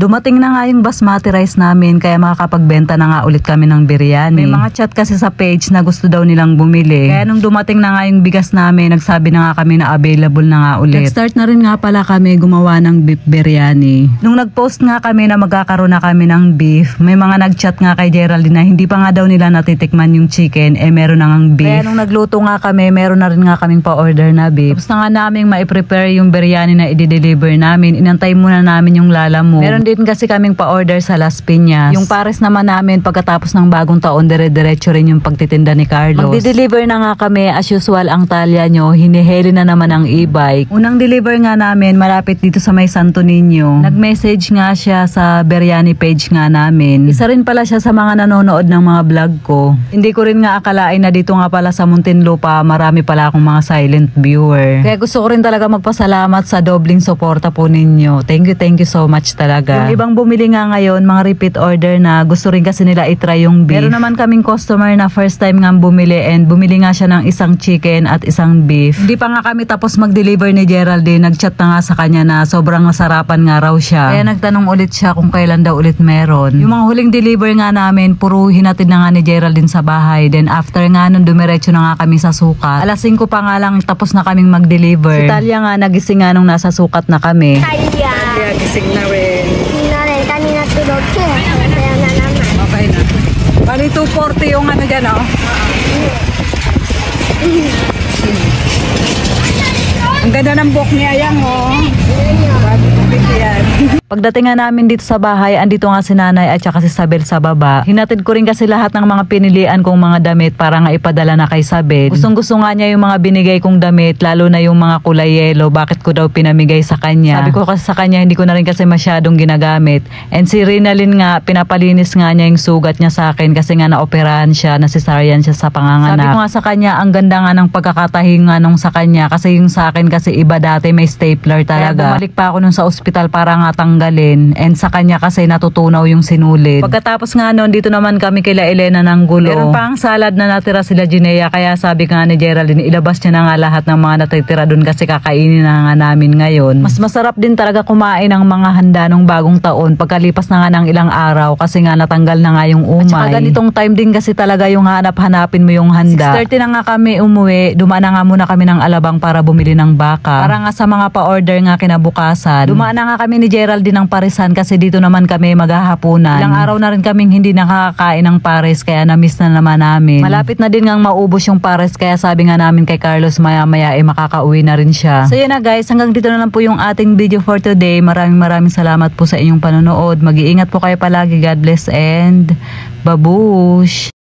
Dumating na nga yung basmati rice namin kaya makakapagbenta na nga ulit kami ng biryani. May mga chat kasi sa page na gusto daw nilang bumili. Kaya nung dumating na nga yung bigas namin, nagsabi na nga kami na available na nga ulit. Nag-start na rin nga pala kami gumawa ng beef biryani. Nung nag-post nga kami na magkakaroon na kami ng beef, may mga nag-chat nga kay Geraldine na hindi pa nga daw nila natitikman yung chicken, meron na ngang beef. Kaya nung nagluto nga kami, meron na rin nga kaming pa-order na beef. Tapos na nga namin ma-prepare yung biryani na i-deliver namin. Inantay muna namin yung lalamove. Meron din kasi kaming pa-order sa Las Piñas. Yung pares naman namin pagkatapos ng bagong taon, dire-diretso rin yung pagtitinda ni Carlos. Magdi-deliver na nga kami as usual ang talya nyo, hiniheli na naman ang e-bike. Unang deliver nga namin malapit dito sa may Santo Niño. Nag-message nga siya sa biryani page nga namin. Isa rin pala siya sa mga nanonood ng mga vlog ko. Hindi ko rin nga akalain na dito nga pala sa Muntinlupa marami pala akong mga silent viewer. Kaya gusto ko rin talaga magpasalamat sa dobling suporta po ninyo. Thank you so much talaga. Yung ibang bumili nga ngayon, mga repeat order na gusto rin kasi nila itry yung beef. Meron naman kaming customer na first time nga bumili and bumili nga siya ng isang chicken at isang beef. Hindi pa nga kami tapos mag-deliver ni Geraldine, nag-chat na nga sa kanya na sobrang masarapan nga raw siya. Kaya nagtanong ulit siya kung kailan daw ulit meron. Yung mga huling deliver nga namin, puro hinatid na nga ni Geraldine sa bahay. Then after nga nun, dumiretso na nga kami sa sukat. Alas 5 pa nga lang tapos na kaming mag-deliver. Si Talia nga nagising nga nung nasa sukat na kami. Talia Gising na rin. kanina tulog ko. Kaya na naman. Okay na. Bali 240 yung ano dyan, oh. Ang ganda ng buhok ni Ayang, oh. Pagdating nga namin dito sa bahay, andito nga si Nanay at saka si Sabel sa baba. Hinatid ko rin kasi lahat ng mga pinilian kong mga damit para nga ipadala na kay Sabel. Gustong-gusto nga niya yung mga binigay kong damit, lalo na yung mga kulay yellow. Bakit ko daw pinamigay sa kanya? Sabi ko kasi sa kanya, hindi ko na rin kasi masyadong ginagamit. And si Rinalyn nga, pinapalinis nga niya yung sugat niya sa akin kasi nga naoperahan siya, nasisaryan siya sa panganganak. Sabi ko nga sa kanya, ang ganda nga ng pagkakatahi nga nung sa kanya kasi yung sa akin kasi iba dati may stapler talaga. Kaya bumalik pa ako nung sa ospital para nga tanggalin, and sa kanya kasi natutunaw yung sinulid. Pagkatapos nga noon, dito naman kami kila Elena ng gulo. Meron pa ang salad na natira sila Ginea, kaya sabi nga ni Geraldine, ilabas niya na nga lahat ng mga natitira dun kasi kakainin na nga namin ngayon. Mas masarap din talaga kumain ng mga handa nung bagong taon pagkalipas na nga ng ilang araw kasi nga natanggal na nga yung umay. At saka ganitong time din kasi talaga yung hanap-hanapin mo yung handa. 6:30 na nga kami umuwi, dumaan na nga muna kami ng Alabang para bumili ng baka. Para nga sa mga pa-order nga kinabukasan. Dumaan na nga kami ni Geraldine ng parisan kasi dito naman kami maghahapunan. Ilang araw na rin kaming hindi nakakakain ng pares kaya na-miss na naman namin. Malapit na din ngang maubos yung pares kaya sabi nga namin kay Carlos maya-maya makakauwi na rin siya. So yun na guys, hanggang dito na lang po yung ating video for today. Maraming salamat po sa inyong panonood. Mag-iingat po kayo palagi. God bless and babush!